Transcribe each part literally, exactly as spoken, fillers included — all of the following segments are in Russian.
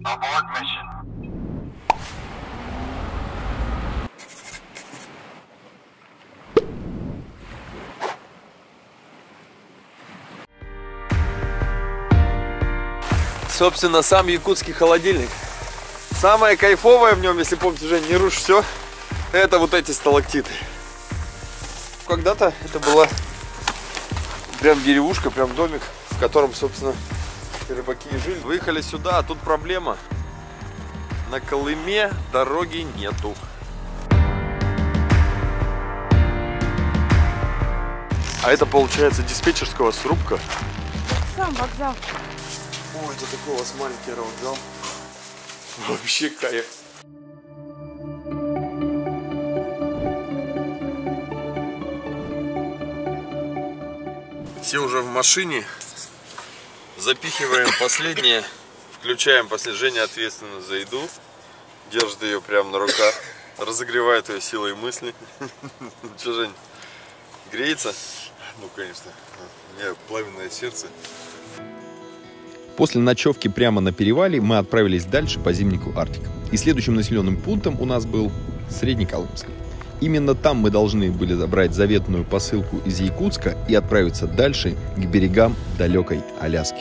Abort mission. Собственно, сам якутский холодильник. Самое кайфовое в нем, если помните, Жень, не рушь все, это вот эти сталактиты. Когда-то это была прям деревушка, прям домик, в котором, собственно, рыбаки и жили. Выехали сюда, а тут проблема. На Колыме дороги нету. А это, получается, диспетчерского срубка. Сам вокзал. Ой, это такой у вас маленький вокзал. Вообще кайф. Все уже в машине. Запихиваем последнее. Включаем последнее, ответственно за еду. Держит ее прямо на руках. Разогревает ее силой мысли. Че, Жень, греется? Ну, конечно. У меня пламенное сердце. После ночевки прямо на перевале мы отправились дальше по зимнику Арктик. И следующим населенным пунктом у нас был Среднеколымск. Именно там мы должны были забрать заветную посылку из Якутска и отправиться дальше к берегам далекой Аляски.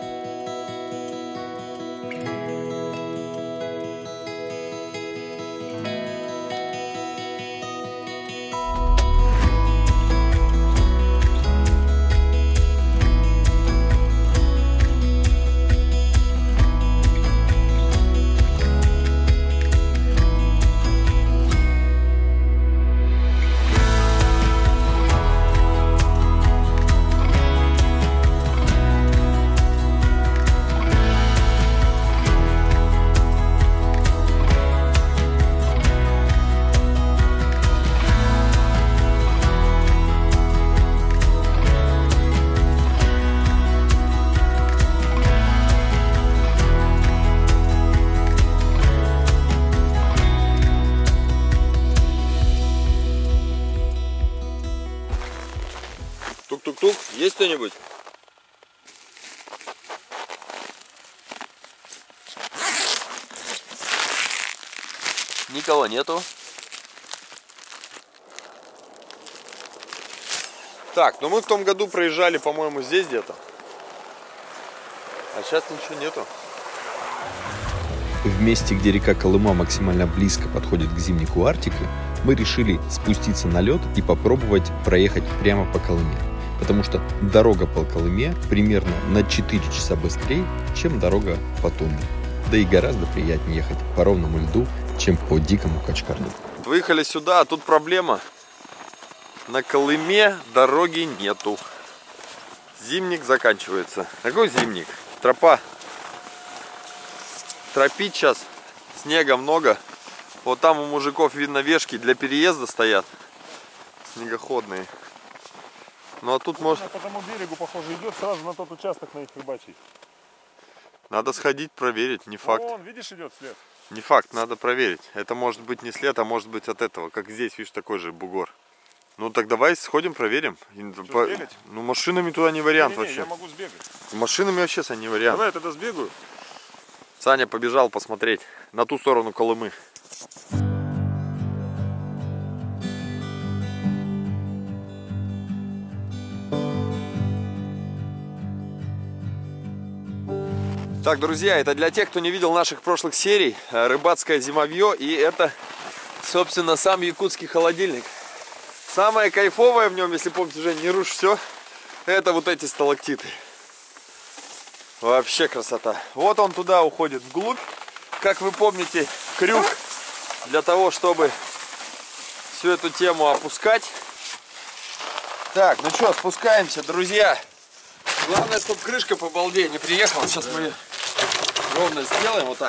Тук-тук-тук, есть кто-нибудь? Никого нету. Так, ну мы в том году проезжали, по-моему, здесь где-то. А сейчас ничего нету. В месте, где река Колыма максимально близко подходит к зимнику Арктики, мы решили спуститься на лед и попробовать проехать прямо по Колыме. Потому что дорога по Колыме примерно на четыре часа быстрее, чем дорога по тундре. Да и гораздо приятнее ехать по ровному льду, чем по дикому качкарду. Выехали сюда, а тут проблема. На Колыме дороги нету. Зимник заканчивается. Какой зимник? Тропа. Тропить сейчас. Снега много. Вот там у мужиков видно вешки для переезда стоят. Снегоходные. Ну а тут может... По тому берегу, похоже, идет сразу на тот участок на их рыбачий. Надо сходить проверить, не факт. Вон, видишь, идет след. Не факт, надо проверить. Это может быть не след, а может быть от этого. Как здесь, видишь, такой же бугор. Ну так давай сходим, проверим. По... Ну машинами туда не вариант не, не, не, вообще. Я могу сбегать. Машинами вообще, Сань, не вариант. Давай я тогда сбегаю. Саня побежал посмотреть на ту сторону Колымы. Так, друзья, это для тех, кто не видел наших прошлых серий, рыбацкое зимовье, и это, собственно, сам якутский холодильник. Самое кайфовое в нем, если помните, Жень, не рушь все, это вот эти сталактиты. Вообще красота. Вот он туда уходит вглубь, как вы помните, крюк для того, чтобы всю эту тему опускать. Так, ну что, спускаемся, друзья. Главное, чтобы крышка по балде не приехала. Сейчас мы ровно сделаем вот так.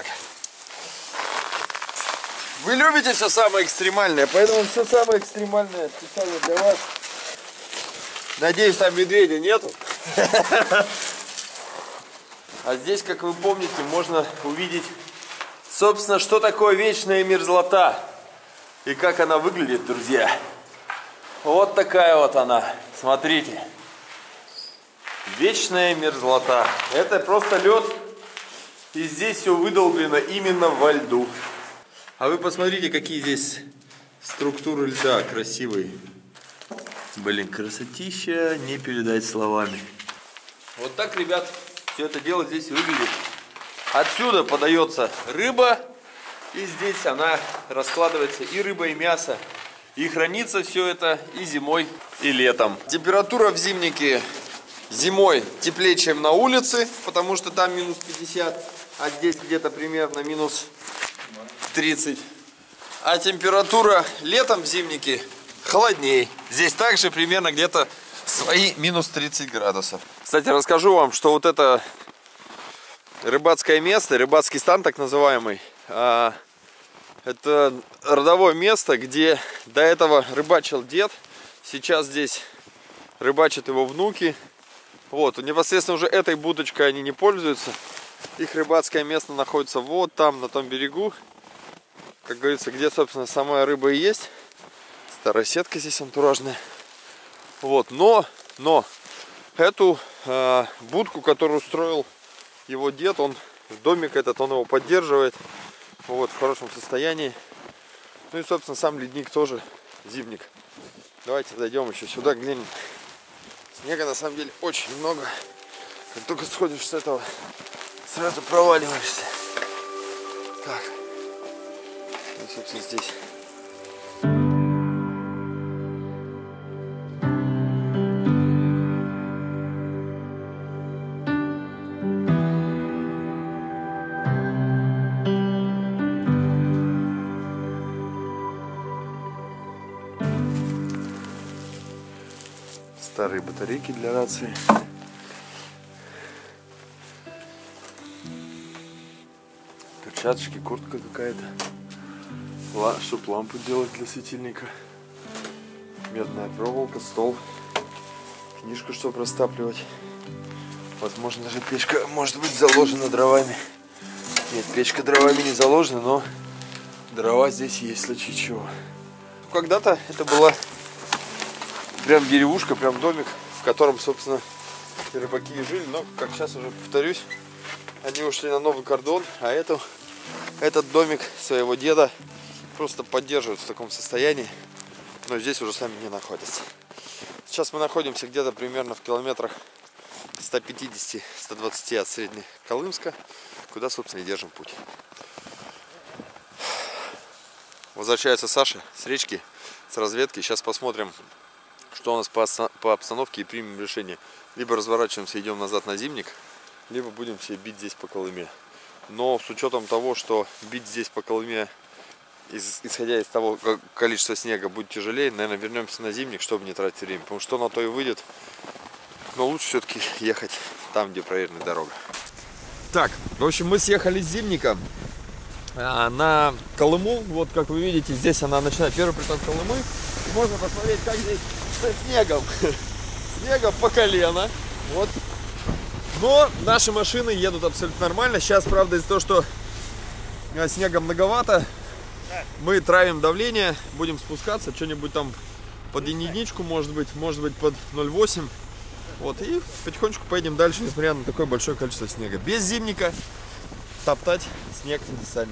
Вы любите все самое экстремальное, поэтому все самое экстремальное специально для вас. Надеюсь, там медведя нету. А здесь, как вы помните, можно увидеть, собственно, что такое вечная мерзлота и как она выглядит, друзья. Вот такая вот она.— вечная мерзлота. Это просто лед И здесь все выдолблено именно во льду. А вы посмотрите, какие здесь структуры льда красивые. Блин, красотища не передать словами. Вот так, ребят, все это дело здесь выглядит. Отсюда подается рыба. И здесь она раскладывается, и рыба, и мясо. И хранится все это и зимой, и летом. Температура в зимнике зимой теплее, чем на улице, потому что там минус пятьдесят, а здесь где-то примерно минус тридцать. А температура летом в зимнике холоднее. Здесь также примерно где-то свои минус тридцать градусов. Кстати, расскажу вам, что вот это рыбацкое место, рыбацкий стан так называемый, это родовое место, где до этого рыбачил дед. Сейчас здесь рыбачат его внуки. Вот, непосредственно уже этой будочкой они не пользуются. Их рыбацкое место находится вот там, на том берегу. Как говорится, где, собственно, сама рыба и есть. Старая сетка здесь антуражная. Вот, но, но эту э, будку, которую устроил его дед, он, домик этот, он его поддерживает. Вот, в хорошем состоянии. Ну и, собственно, сам ледник тоже зимник. Давайте зайдем еще сюда, глянем. Снега на самом деле очень много. Как только сходишь с этого, сразу проваливаешься. Так. И, собственно, здесь. Старые батарейки для рации. Перчаточки, куртка какая-то. Чтоб лампу делать для светильника. Медная проволока, стол. Книжку, чтобы растапливать. Возможно, даже печка может быть заложена дровами. Нет, печка дровами не заложена, но дрова здесь есть, в случае чего. Когда-то это была прям деревушка, прям домик, в котором, собственно, рыбаки и жили. Но, как сейчас уже повторюсь, они ушли на новый кордон, а эту, этот домик своего деда просто поддерживают в таком состоянии. Но здесь уже сами не находятся. Сейчас мы находимся где-то примерно в километрах ста пятидесяти — ста двадцати от Среднеколымска, куда, собственно, и держим путь. Возвращается Саша с речки, с разведки. Сейчас посмотрим, что у нас по обстановке, и примем решение. Либо разворачиваемся, идем назад на зимник, либо будем все бить здесь по Колыме. Но с учетом того, что бить здесь по Колыме, исходя из того количества снега, будет тяжелее, наверное, вернемся на зимник, чтобы не тратить время. Потому что на то и выйдет. Но лучше все-таки ехать там, где проверенная дорога. Так, в общем, мы съехали с зимника на Колыму. Вот, как вы видите, здесь она начинает первый приток Колымы. И можно посмотреть, как здесь со снегом. Снегом по колено. Вот. Но наши машины едут абсолютно нормально. Сейчас, правда, из-за того, что снега многовато, мы травим давление, будем спускаться, что-нибудь там под единичку, может быть, может быть под ноль восемь. Вот, и потихонечку поедем дальше, несмотря на такое большое количество снега. Без зимника топтать снег сами.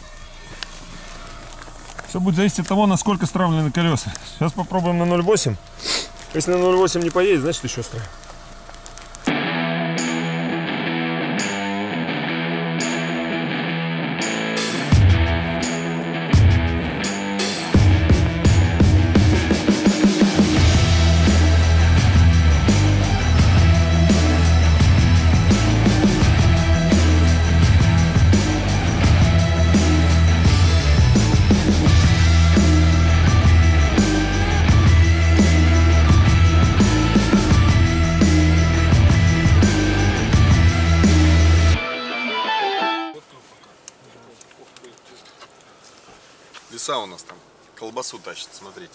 Все будет зависеть от того, насколько стравлены колеса. Сейчас попробуем на ноль восемь. Если на ноль восемь не поедет, значит еще стравим. Лиса у нас там колбасу тащит, смотрите.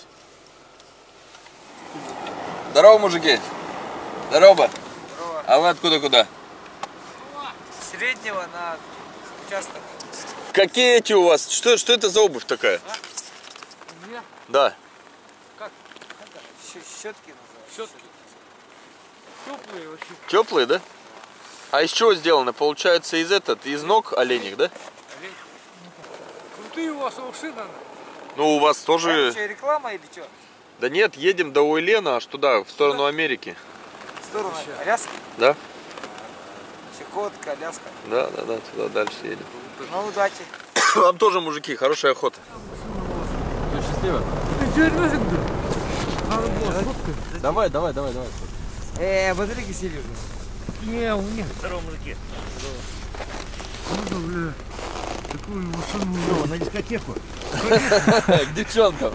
Здорово, мужики. Здорово. Здорово. А вы откуда куда? Среднего на участок. Какие эти у вас? Что, что это за обувь такая? А? У меня? Да. Как? Это? Щетки называются. Щетки. Теплые вообще. Теплые, да? А из чего сделано? Получается из этот, из ног оленей, да? Крутые у вас овши надо. Ну у вас тоже... Это реклама или что? Да нет, едем до Уэлена, аж туда, в сторону Америки. В сторону Аляски? Да? Чукотка, Аляска. Да, да, да, туда дальше едем. Ну, удачи. Вам тоже, мужики, хорошая охота. Счастливо. Давай, давай, давай, давай. Э, батарейки сели уже. Не, у меня. Здорово, мужики. Ну, бля. Такую машину. Здорово, на дискотеку. К девчонкам.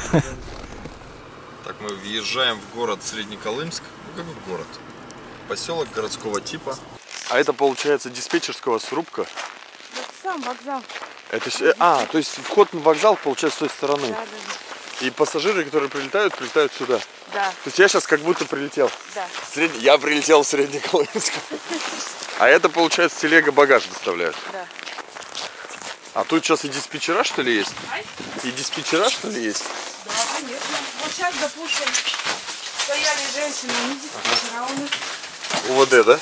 Так, мы въезжаем в город Среднеколымск. Ну, как в город. Поселок городского типа. А это получается диспетчерского срубка. Это сам вокзал. Это ж- А, то есть вход на вокзал получается с той стороны. Да, да, И пассажиры, которые прилетают, прилетают сюда. да. То есть я сейчас как будто прилетел. Да. Сред- Я прилетел в Среднеколымск. А это, получается, телега багаж доставляют. Да. А тут сейчас и диспетчера, что ли, есть? И диспетчера, что ли, есть? Да, конечно. Вот сейчас, допустим, стояли женщины, они диспетчера, у них. УВД, да?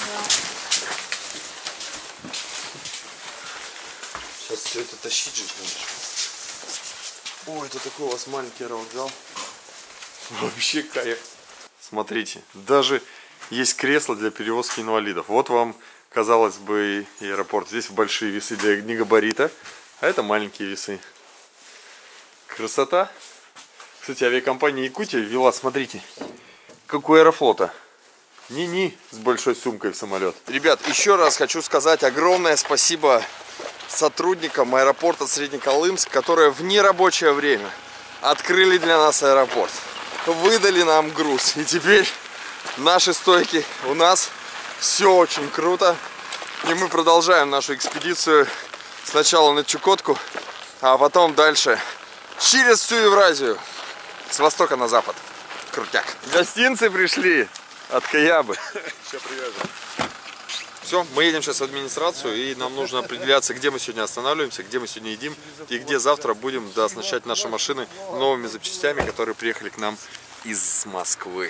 Сейчас все это тащить же надо. Ой, это такой у вас маленький аэровокзал. Вообще кайф. Смотрите, даже есть кресло для перевозки инвалидов. Вот вам, казалось бы, и аэропорт. Здесь большие весы для негабарита, а это маленькие весы. Красота. Кстати, авиакомпания Якутия ввела, смотрите, как у Аэрофлота. Ни-ни с большой сумкой в самолет. Ребят, еще раз хочу сказать огромное спасибо сотрудникам аэропорта Среднеколымск, которые в нерабочее время открыли для нас аэропорт. Выдали нам груз. И теперь наши стойки у нас. Все очень круто. И мы продолжаем нашу экспедицию сначала на Чукотку, а потом дальше через всю Евразию. С востока на запад. Крутяк. Гостинцы пришли от Каябы. Сейчас привяжем. Все, мы едем сейчас в администрацию, и нам нужно определяться, где мы сегодня останавливаемся, где мы сегодня едим, и где завтра будем дооснащать наши машины новыми запчастями, которые приехали к нам из Москвы.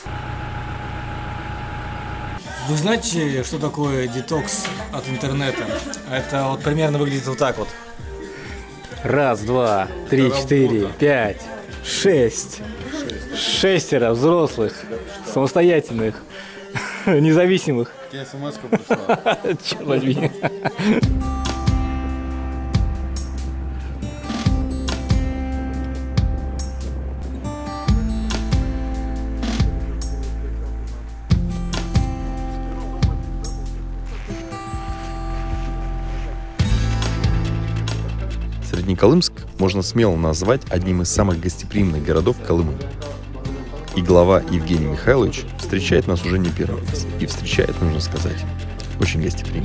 Вы знаете, что такое детокс от интернета? Это вот примерно выглядит вот так вот. Раз, два, три, четыре, пять, шесть. Шестеро взрослых, самостоятельных, независимых. Тебе смс-ка пришла. Черт возьми. Среднеколымск можно смело назвать одним из самых гостеприимных городов Колыма. И глава Евгений Михайлович встречает нас уже не первый раз. И встречает, нужно сказать, очень гостеприимно.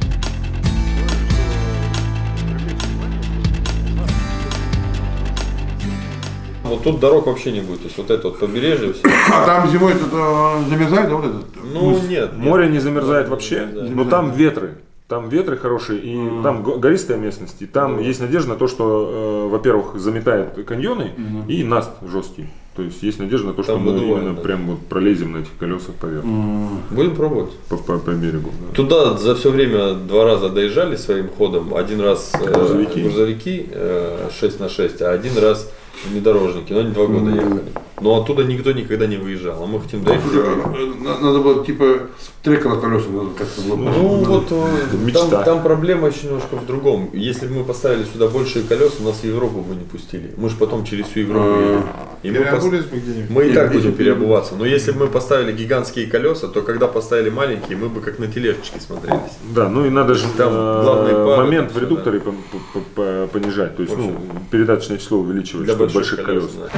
Вот тут дорог вообще не будет, то есть вот это вот побережье все. А там зимой тут э, замерзает, да, вот этот? Ну мыс? нет, Море не замерзает вообще, Да. но там ветры. Там ветры хорошие, и Мгм. там го- гористая местность, и там Да. есть надежда на то, что, э, во-первых, заметает каньоны, Мгм. и наст жесткий. То есть есть надежда на то, что Там мы выдувает, именно да. прям вот пролезем на этих колесах поверх, М. будем пробовать. по, по- по берегу. да. Туда за все время два раза доезжали своим ходом. Один раз э, Грузовики. грузовики э, шесть на шесть, а один раз внедорожники. Но они два года ехали. Но оттуда никто никогда не выезжал. А мы хотим доехать. Слушай, э, на- надо было типа трека на колеса надо как-то. Ну надо- вот э, Мечта. там, там проблема еще немножко в другом. Если бы мы поставили сюда большие колеса, нас в Европу бы не пустили. Мы же потом через всю Европу А. едем. И мы, пос- Переобулись бы где-нибудь. мы и Нет, так здесь будем вот переобуваться. Но если бы мы поставили гигантские колеса, то когда поставили маленькие, мы бы как на тележечке смотрелись. Да, ну и надо же Там э, главные пары, момент там в всё, редукторе по- по- по- понижать, то есть ну, передаточное число увеличивать, Для чтобы больших, больших колес. колес. да.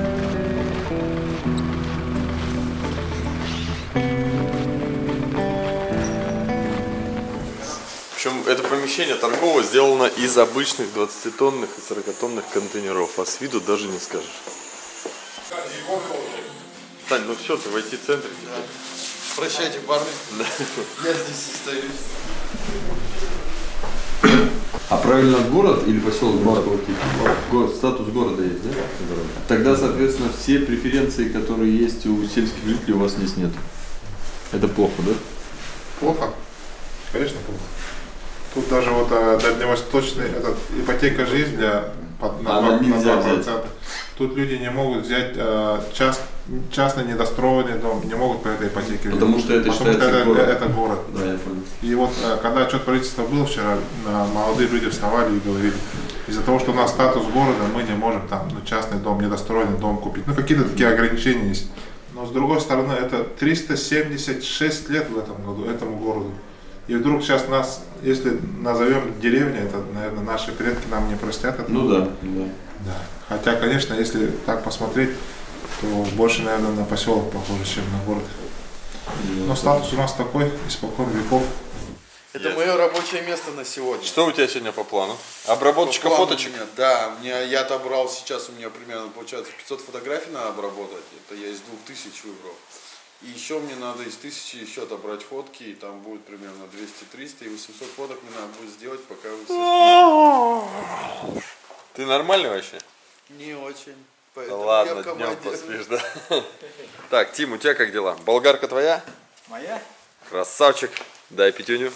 Причем это помещение торговое сделано из обычных двадцатитонных и сорокатонных контейнеров, а с виду даже не скажешь. Тань, ну все, ты в ай ти-центре теперь. Прощайте, парни. Я здесь остаюсь. А правильно город или поселок городского типа? Город, статус города есть, да? Тогда, соответственно, все преференции, которые есть у сельских жителей, у вас здесь нет. Это плохо, да? Плохо? Конечно, плохо. Тут даже вот а, дальневосточный, этот, ипотека жизнь для, под, на, Она два, на нельзя два взять. процента. Тут люди не могут взять а, част, частный недостроенный дом, не могут по этой ипотеке. Потому взять. что это Потому считается что это, город. это город. Да, я понял. И вот а, когда отчет правительства был вчера, а, молодые люди вставали и говорили, из-за того, что у нас статус города, мы не можем там ну, частный дом, недостроенный дом купить. Ну какие-то такие ограничения есть. Но с другой стороны, это триста семьдесят шесть лет в этом году, этому городу. И вдруг сейчас нас, если назовем деревней, это, наверное, наши предки нам не простят это. Ну да, да. Да. Хотя, конечно, если так посмотреть, то больше, наверное, на поселок похоже, чем на город. Но статус у нас такой, испокон веков. Это Это мое рабочее место на сегодня. Что у тебя сегодня по плану? Обработочка По плану фоточек? у меня, да, мне, я отобрал сейчас, у меня примерно получается пятьсот фотографий надо обработать. Это я из двух тысяч выбрал. И еще мне надо из тысячи еще отобрать фотки, и там будет примерно двести-триста, и восемьсот фоток мне надо будет сделать, пока вы все спите. Ты нормальный вообще? Не очень. Да Поэтому ладно, я в днем команде. поспишь, да? Так, Тим, у тебя как дела? Болгарка твоя? Моя? Красавчик. Дай пятюню.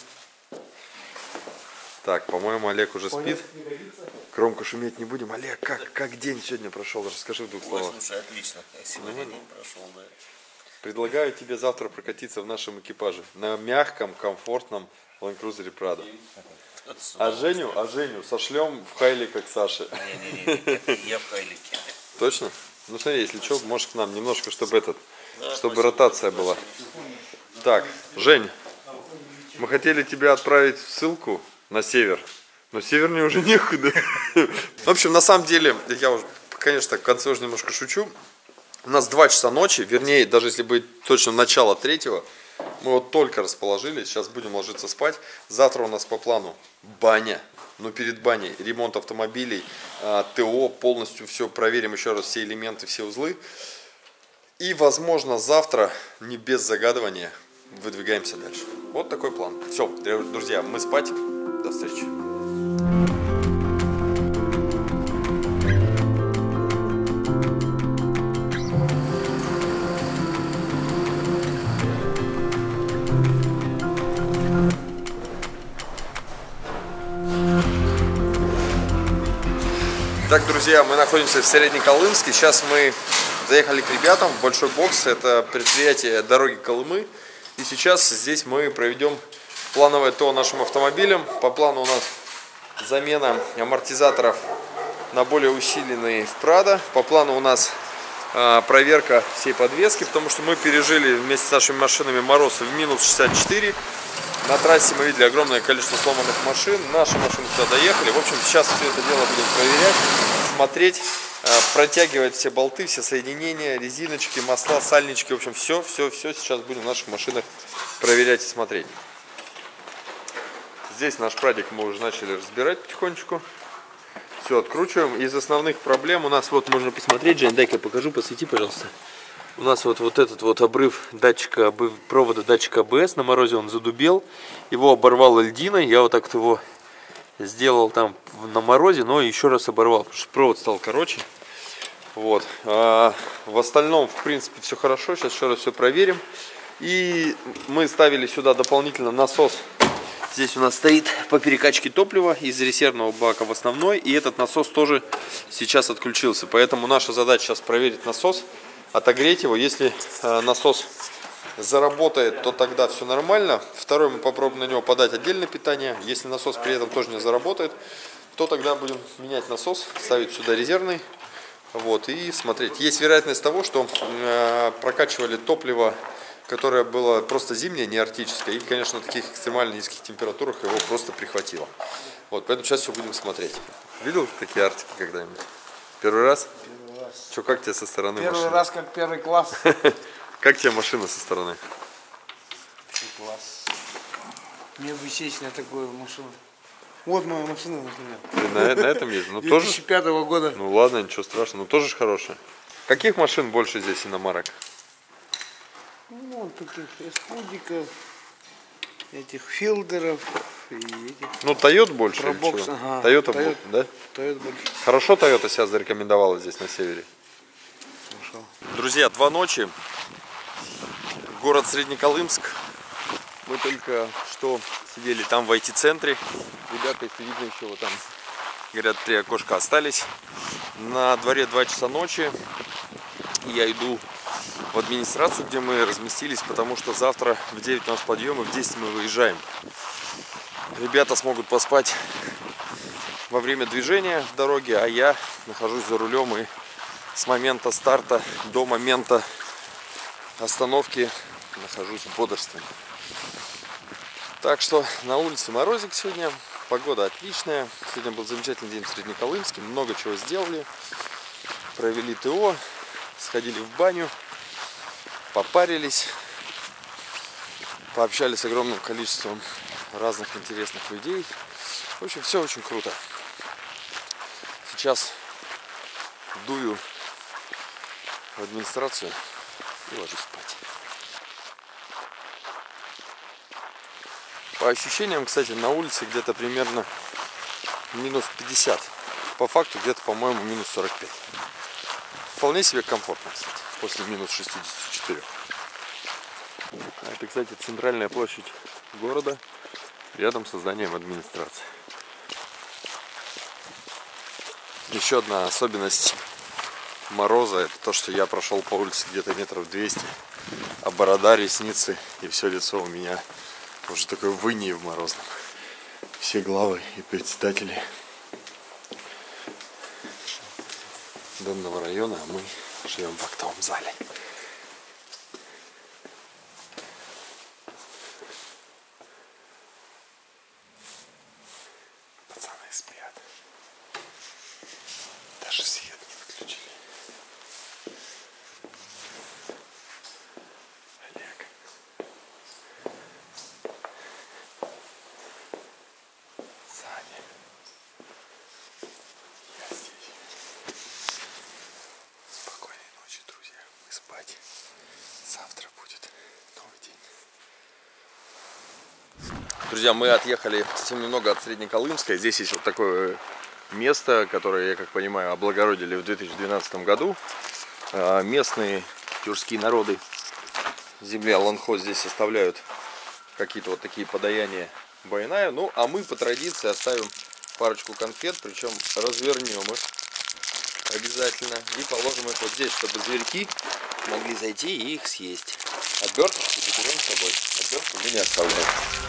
Так, по-моему, Олег уже спит. Громко шуметь не будем. Олег, как, как день сегодня прошел? Расскажи в двух словах. Слушай, отлично. Сегодня день прошел, да. Предлагаю тебе завтра прокатиться в нашем экипаже. На мягком, комфортном Land Cruiser Prado. А Женю, а Женю сошлем в Хайли, как Саша. Не-не-не, я в Хайлике. Точно? Ну смотри, если что, можешь к нам немножко, чтобы этот, Да, чтобы спасибо, ротация спасибо. была. Так, Жень, мы хотели тебя отправить в ссылку на север, но севернее уже некуда. В общем, на самом деле, я уже, конечно, в конце уже немножко шучу. У нас два часа ночи, вернее, даже если быть точно начало третьего, мы вот только расположились, сейчас будем ложиться спать. Завтра у нас по плану баня, но перед баней ремонт автомобилей, ТО, полностью все проверим еще раз, все элементы, все узлы. И, возможно, завтра, не без загадывания, выдвигаемся дальше. Вот такой план. Все, друзья, мы спать. До встречи. Так, друзья, мы находимся в Среднеколымске. Сейчас мы заехали к ребятам в Большой Бокс. Это предприятие «Дороги Колымы». И сейчас здесь мы проведем плановое ТО нашим автомобилем. По плану у нас замена амортизаторов на более усиленные в Prado. По плану у нас э, проверка всей подвески, потому что мы пережили вместе с нашими машинами мороз в минус шестьдесят четыре. На трассе мы видели огромное количество сломанных машин. Наши машины туда доехали. В общем, сейчас все это дело будем проверять, смотреть, протягивать все болты, все соединения, резиночки, масла, сальнички. В общем, все, все, все сейчас будем в наших машинах проверять и смотреть. Здесь наш прадик мы уже начали разбирать потихонечку. Все, откручиваем. Из основных проблем у нас, вот можно посмотреть, Жень, дай-ка я покажу, посвети, пожалуйста. У нас вот, вот этот вот обрыв датчика, обрыв провода датчика АБС на морозе, он задубел. Его оборвало льдиной. Я вот так вот его сделал там на морозе, но еще раз оборвал, потому что провод стал короче. Вот. А в остальном, в принципе, все хорошо. Сейчас еще раз все проверим. И мы ставили сюда дополнительно насос. Здесь у нас стоит по перекачке топлива из резервного бака в основной. И этот насос тоже сейчас отключился. Поэтому наша задача сейчас проверить насос, отогреть его. Если э, насос заработает, то тогда все нормально. Второй, мы попробуем на него подать отдельное питание. Если насос при этом тоже не заработает, то тогда будем менять насос, ставить сюда резервный. Вот, и смотреть. Есть вероятность того, что э, прокачивали топливо, которое было просто зимнее, не арктическое. И, конечно, на таких экстремально низких температурах его просто прихватило. Вот, поэтому сейчас все будем смотреть. Видел такие арктики когда-нибудь? Первый раз? Первый раз. Что, как тебе со стороны Первый машина? раз как первый класс. Как тебе машина со стороны? Класс. Мне бы сесть на такую машину. Вот моя машина, например. Ты на, на этом ездишь? Ну, две тысячи пятого тоже... года. Ну ладно, ничего страшного. Ну тоже ж хорошая. Каких машин больше здесь иномарок? Ну, вот таких эскудиков, этих филдеров и этих... Ну, Toyota больше или Пробокс, чего? ага. Toyota, Toyota, да? Toyota больше. Хорошо Toyota себя зарекомендовала здесь на севере. Хорошо. Друзья, два ночи. Город Среднеколымск. Мы только что сидели там в ай ти-центре. Ребята, если видно, еще вот там, говорят, три окошка остались. На дворе два часа ночи. Я иду в администрацию, где мы разместились, потому что завтра в девять у нас подъем, и в десять мы выезжаем. Ребята смогут поспать во время движения в дороге, а я нахожусь за рулем, и с момента старта до момента остановки нахожусь в бодрствовании. Так что на улице морозик сегодня, погода отличная. Сегодня был замечательный день в Среднеколымске, много чего сделали. Провели ТО, сходили в баню, попарились, пообщались с огромным количеством разных интересных людей. В общем, все очень круто. Сейчас дую в администрацию и ложусь спать. По ощущениям, кстати, на улице где-то примерно минус пятьдесят. По факту где-то, по-моему, минус сорок пять. Вполне себе комфортно, кстати, после минус шестидесяти четырёх. Это, кстати, центральная площадь города, рядом с зданием администрации. Еще одна особенность мороза — это то, что я прошел по улице где-то метров двести, а борода, ресницы и все лицо у меня уже такое в инее в морозном. Все главы и председатели данного района, а мы живем в актовом зале. Пацаны спят. Даже свет не выключили. Олег. Саня. Я здесь. Спокойной ночи, друзья. Мы спать. Завтра будет новый день. Друзья, мы отъехали совсем немного от Среднеколымска. Здесь есть вот такое место, которое, я как понимаю, облагородили в две тысячи двенадцатом году. Местные тюркские народы земли Аланхо здесь оставляют какие-то вот такие подаяния Байнаю. Ну, а мы по традиции оставим парочку конфет, причем развернем их обязательно и положим их вот здесь, чтобы зверьки могли зайти и их съесть. Оберточки заберем с собой. Обертку мы не оставляем.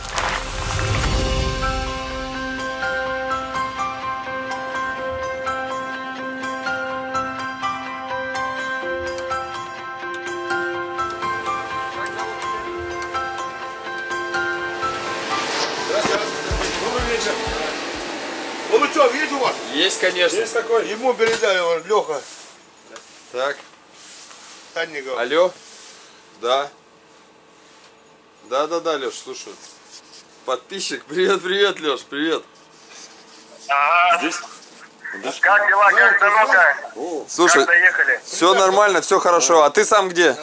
Голубцов есть у вас? Есть, конечно. Есть такой? Ему передали, он, Леха. Так. Санников. Алло. Да. Да, да, да, Леш, слушаю. Подписчик. Привет, привет, Леш, привет. Ага. Здесь? Как дела, как дорога? Слушай, как доехали? все нормально, все хорошо. А ты сам где?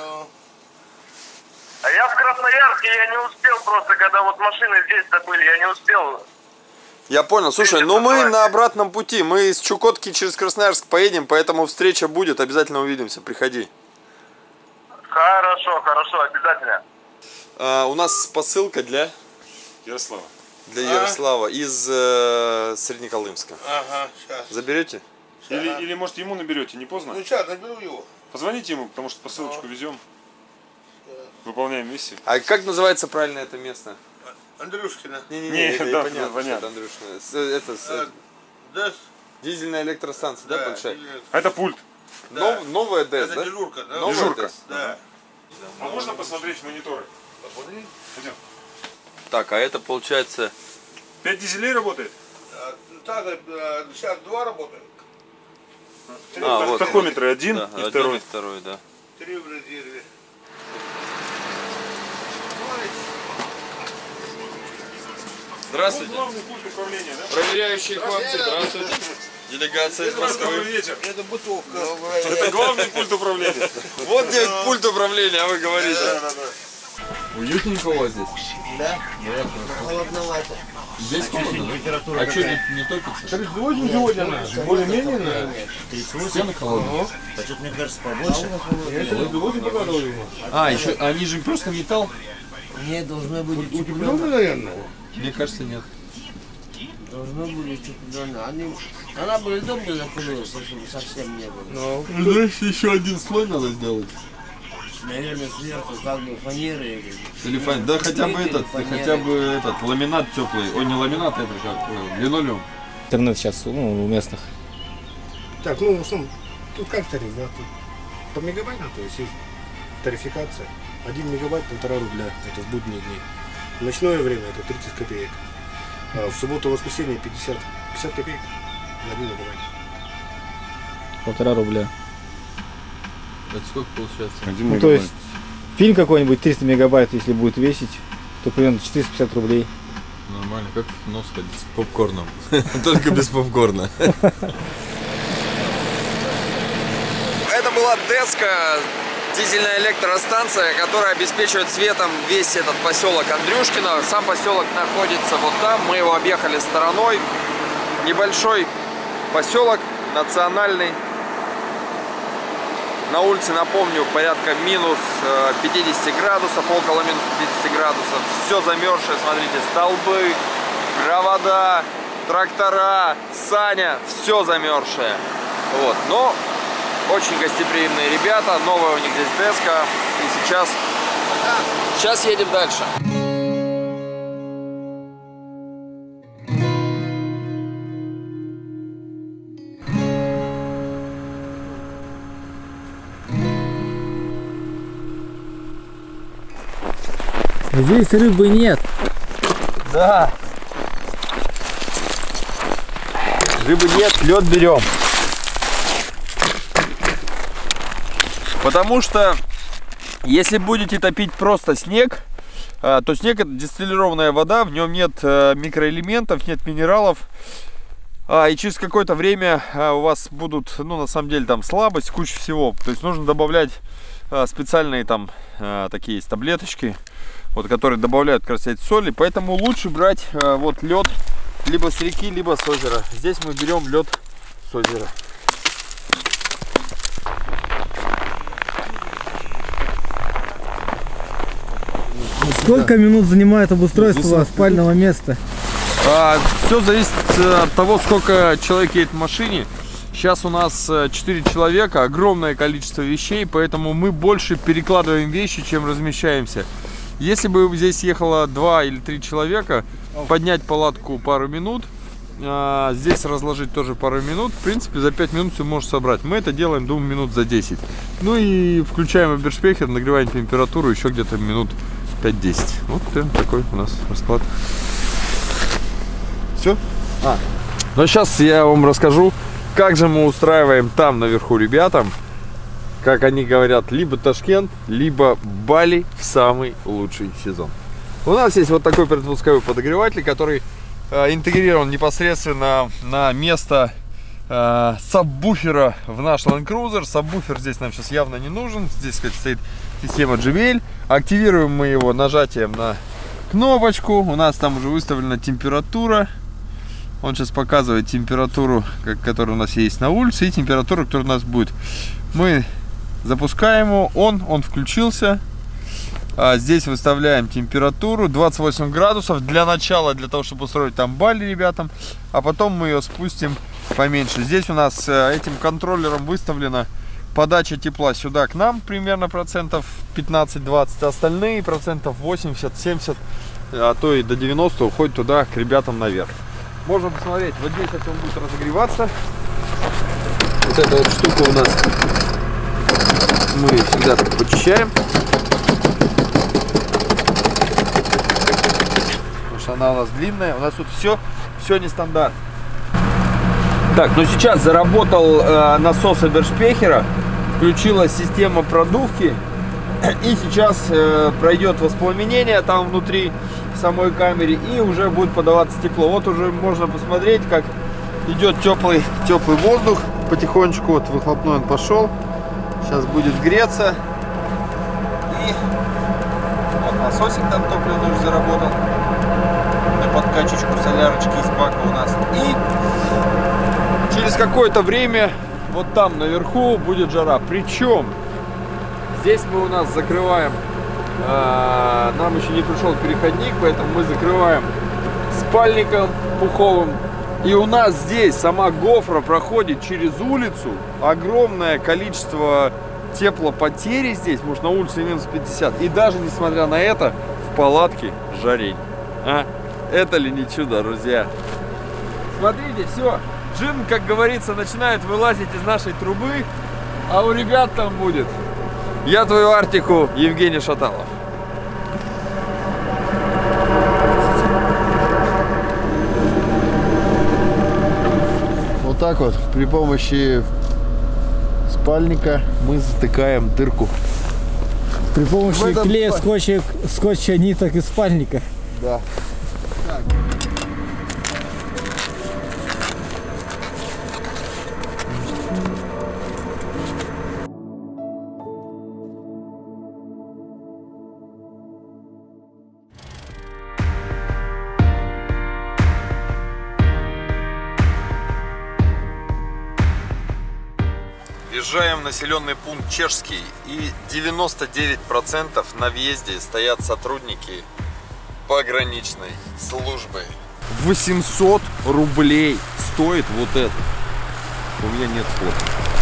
А я в Красноярске, я не успел просто, когда вот машины здесь-то были, я не успел. Я понял. Слушай, ну мы на обратном пути. Мы из Чукотки через Красноярск поедем, поэтому встреча будет. Обязательно увидимся. Приходи. Хорошо, хорошо, обязательно. А, у нас посылка для Ярослава. Для Ярослава из э, Среднеколымска. Ага, сейчас. Заберете? Или, или может ему наберете, не поздно? Ну сейчас наберу его. Позвоните ему, потому что посылочку везем. Выполняем миссию. А как называется правильно это место? Андрюшкина. Не-не-не, это да, понятно, понятно. что это Андрюшкина. С- Это, с- А, ДЭС. дизельная электростанция, да, Да, большая? дизельная. А это пульт. Да. Нов- новая ДЭС, Это да? дежурка, да? Новая Дежурка. ДЭС. Да. А можно посмотреть мониторы? Посмотри. Идем. Так, а это получается... Пять дизелей работает? А, так, а, сейчас два работают. Три. А, Так, вот. тахометры один Да, и один второй. и второй, да. Три в резерве. Здравствуйте. Главный пульт управления, да? Проверяющие хлопцы, здравствуйте. Делегация из Добрый Москвы. вечер. Это бутылка. Это главный пульт управления. Вот где пульт управления, а вы говорите. Да, да, да. Уютненько у вас здесь? Да? Холодновато. Здесь холодно, да? А что, не, не топится? тридцать восемь сегодня надо. Более-менее надо. Стены холодные. А что-то, мне кажется, побольше. тридцать восемь показывали ему. А, еще, они же просто металл. Нет, должно быть Утеплённый, наверное? Мне кажется, нет. Должно быть утеплённо. Они... Она бы льдом бы закрылась, чтобы совсем не было. Ну, знаешь, еще один слой надо сделать. Наверное, сверху как бы фанеры или... Или фан... Да хотя бы этот, хотя бы этот, ламинат теплый. Ой, не ламинат, это как, э, линолеум. Интернет сейчас, ну, у местных. Так, ну, в основном, тут как тариф, да? Тут по мегабайтам, то есть есть тарификация. Один мегабайт, полтора рубля, это в будние дни. В ночное время это тридцать копеек. А в субботу и воскресенье пятьдесят, пятьдесят копеек за один мегабайт. Полтора рубля. Это сколько получается? Ну, то есть фильм какой-нибудь триста мегабайт, если будет весить, то примерно четыреста пятьдесят рублей. Нормально, как в кино сходить с попкорном. Только без попкорна. Это была Деска, дизельная электростанция, которая обеспечивает светом весь этот поселок Андрюшкино. Сам поселок находится вот там, мы его объехали стороной. Небольшой поселок, национальный. На улице, напомню, порядка минус пятьдесят градусов, около минус пятидесяти градусов. Все замерзшее, смотрите, столбы, провода, трактора, саня, все замерзшее. Вот, но очень гостеприимные ребята, новая у них здесь Деска. И сейчас, сейчас едем дальше. Здесь рыбы нет. Да. Рыбы нет, лед берем. Потому что если будете топить просто снег, то снег — это дистиллированная вода, в нем нет микроэлементов, нет минералов. И через какое-то время у вас будут, ну, на самом деле, там слабость, куча всего. То есть нужно добавлять специальные там такие есть таблеточки, вот, которые добавляют как раз эти соли. Поэтому лучше брать вот лед либо с реки, либо с озера. Здесь мы берем лед с озера. Сколько минут занимает обустройство спального места? А, все зависит от того, сколько человек едет в машине. Сейчас у нас четыре человека, огромное количество вещей, поэтому мы больше перекладываем вещи, чем размещаемся. Если бы здесь ехало два или три человека, поднять палатку пару минут, а здесь разложить тоже пару минут, в принципе, за пять минут все можно собрать. Мы это делаем, думаю, минут за десять. Ну и включаем обершпехер, нагреваем температуру еще где-то минут пять-десять. Вот такой у нас расклад. Все? А. Ну сейчас я вам расскажу, как же мы устраиваем там наверху ребятам. Как они говорят, либо Ташкент, либо Бали в самый лучший сезон. У нас есть вот такой предпусковой подогреватель, который э, интегрирован непосредственно на место э, сабвуфера в наш Land Cruiser. Сабвуфер здесь нам сейчас явно не нужен. Здесь, кстати, стоит система джей би эл. Активируем мы его нажатием на кнопочку. У нас там уже выставлена температура. Он сейчас показывает температуру, которая у нас есть на улице, и температуру, которая у нас будет. Мы запускаем его, он, он включился. А здесь выставляем температуру двадцать восемь градусов для начала, для того, чтобы устроить там Бали ребятам. А потом мы ее спустим поменьше. Здесь у нас этим контроллером выставлена подача тепла сюда к нам, примерно процентов пятнадцать-двадцать. Остальные процентов восемьдесят-семьдесят, а то и до девяноста уходит туда к ребятам наверх. Можно посмотреть, вот здесь это он будет разогреваться. Вот эта вот штука у нас, мы всегда так почищаем, потому что она у нас длинная. У нас тут все, все нестандартно. Так, ну сейчас заработал э, насос обершпехера, включилась система продувки, и сейчас э, пройдет воспламенение там внутри самой камере, и уже будет подаваться тепло. Вот уже можно посмотреть, как идет теплый теплый воздух потихонечку. Вот выхлопной он пошел, сейчас будет греться, и вот насосик там топливный уже заработал на подкачечку солярочки из бака у нас. И через какое-то время вот там наверху будет жара. Причем здесь мы у нас закрываем А, нам еще не пришел переходник, поэтому мы закрываем спальником пуховым. И у нас здесь сама гофра проходит через улицу. Огромное количество теплопотери здесь. Может, на улице минус пятьдесят. И даже несмотря на это, в палатке жарень. А? Это ли не чудо, друзья? Смотрите, все. Джин, как говорится, начинает вылазить из нашей трубы. А у ребят там будет. Я твою Артику, Евгений Шаталов. Вот так вот, при помощи спальника мы затыкаем дырку. При помощи этом клея, спа- скотча, скотча ниток из спальника. Да. Въезжаем в населенный пункт Чешский, и девяносто девять процентов на въезде стоят сотрудники пограничной службы. восемьсот рублей стоит вот это. У меня нет слов.